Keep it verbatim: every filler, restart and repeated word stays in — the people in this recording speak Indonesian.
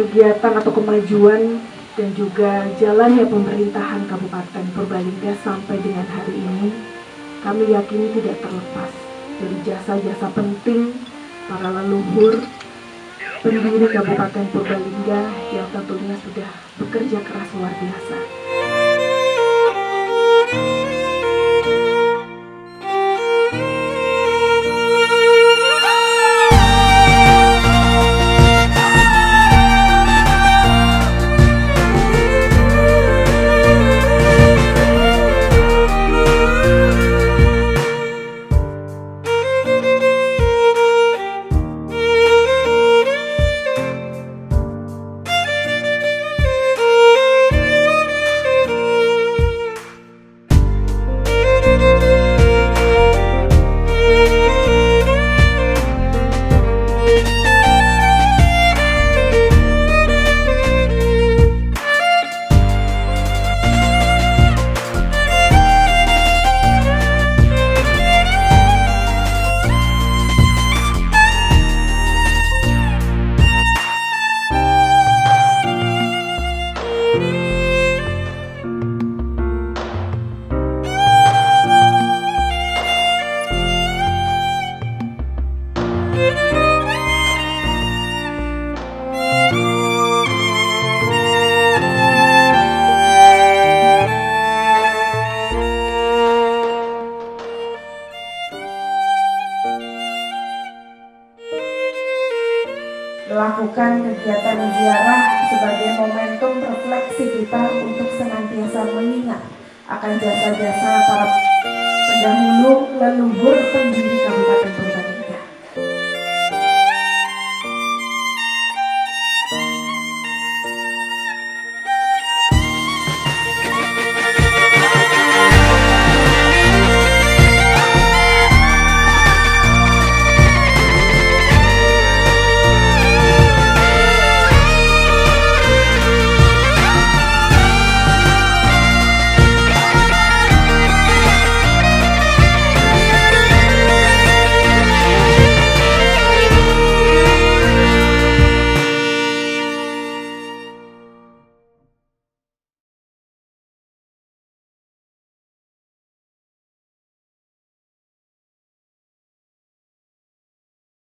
kegiatan atau kemajuan dan juga jalannya pemerintahan Kabupaten Purbalingga sampai dengan hari ini, kami yakini tidak terlepas dari jasa-jasa penting para leluhur pendiri Kabupaten Purbalingga yang tentunya sudah bekerja keras luar biasa. Melakukan kegiatan ziarah sebagai momentum refleksi kita untuk senantiasa mengingat akan jasa-jasa para pendahulu leluhur pendiri Kabupaten Purbalingga.